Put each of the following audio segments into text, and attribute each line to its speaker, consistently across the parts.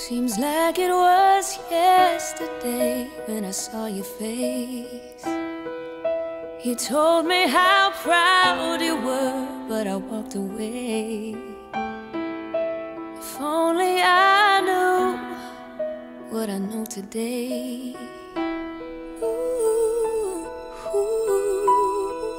Speaker 1: Seems like it was yesterday when I saw your face. You told me how proud you were, but I walked away. If only I knew what I know today. Ooh, ooh.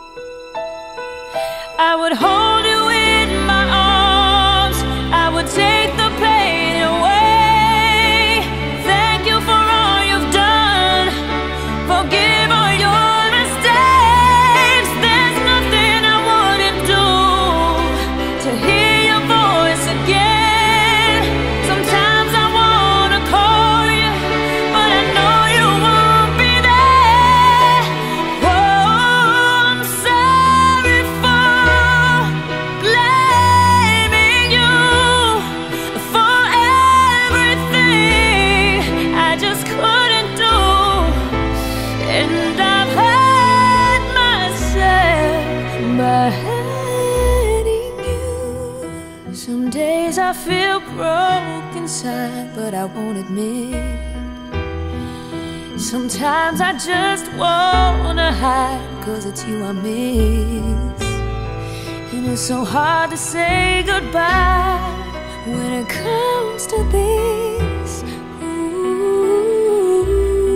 Speaker 1: I would hold you in my arms, I would take the pain away. Thank you for all you've done, forgive all your mistakes. There's nothing I wouldn't do to hear your voice again. Sometimes I wanna call you, but I know you won't be there. Oh, I'm sorry for blaming you for everything I just couldn't do. And I've hurt myself by hurting you. Some days I feel broke inside, but I won't admit. Sometimes I just wanna hide, 'cause it's you I miss. And it's so hard to say goodbye when it comes to this. Ooh,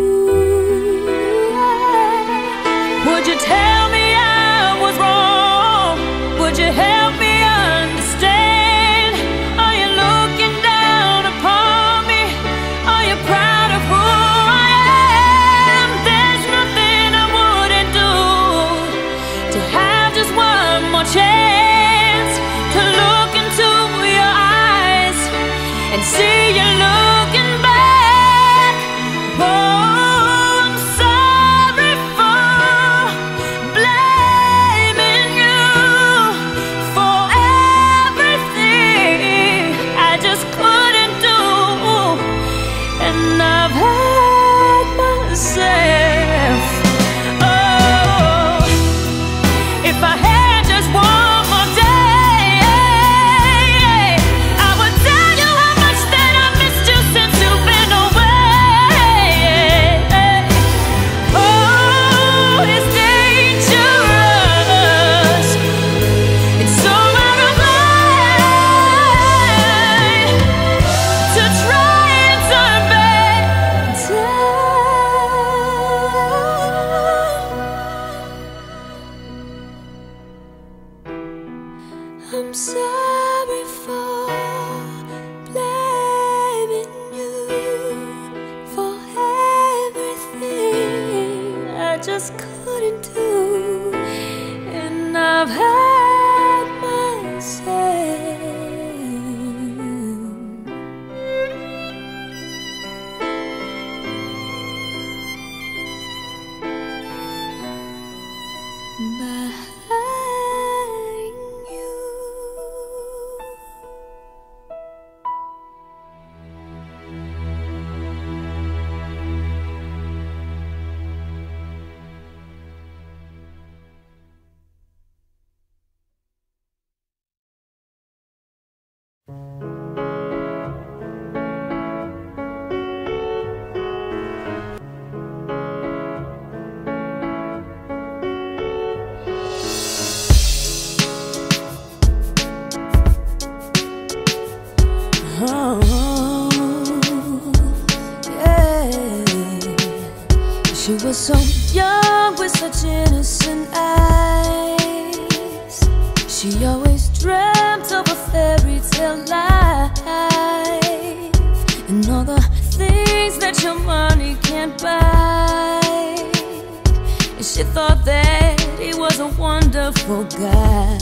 Speaker 1: would you tell me I was wrong? Would you help me understand? Are you looking down upon me? Are you proud of who I am? There's nothing I wouldn't do to have just one more chance to look into your eyes and see you looking back. Oh, I'm sorry for blaming you for everything I just couldn't do. And I've hurt myself. Oh, if I had just one more day, I would tell you how much that I missed you since you've been away. Oh, it's dangerous. It's so out of line to try and turn back time. I'm sorry for blaming you for everything I just couldn't do. And I've hurt myself by hurting you. Oh, yeah. She was so young with such innocent eyes. She always dreamt of a fairy tale life and all the things that your money can't buy. And she thought that he was a wonderful guy.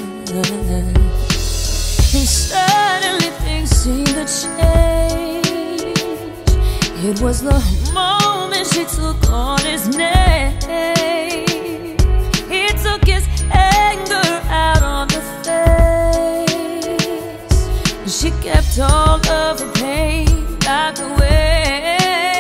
Speaker 1: And suddenly things seemed to change. It was the moment she took on his name. He took his anger out on the face. She kept all of her pain locked away.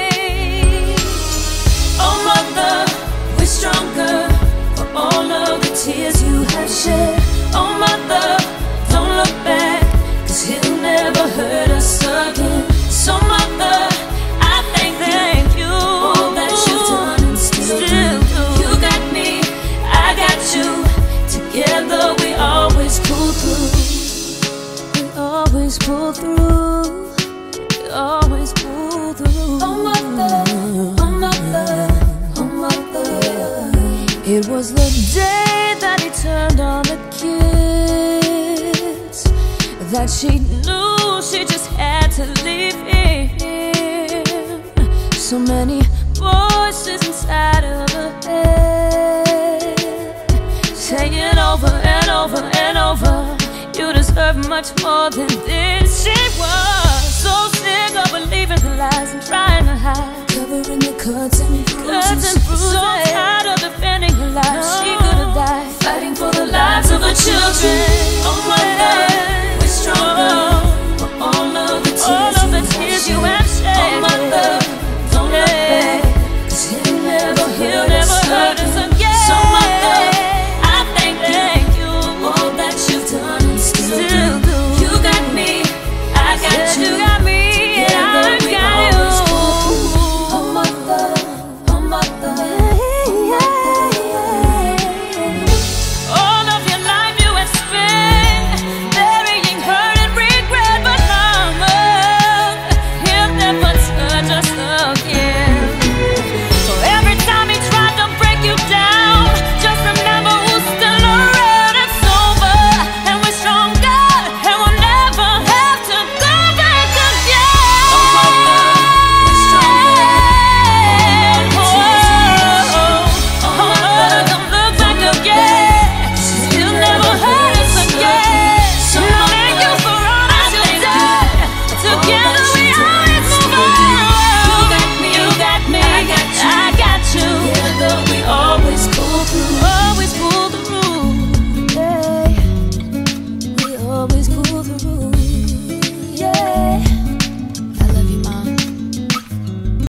Speaker 1: Oh mother, we're stronger for all of the tears you have shed. Oh mother, don't look back, 'cause he'll never hurt us again. turned on the kids that she knew she just had to leave him. So many voices inside of her head saying over and over and over, you deserve much more than this. She was so sick of believing the lies and trying to hide,
Speaker 2: covering your cuts and bruises.
Speaker 1: So tired of defending her life.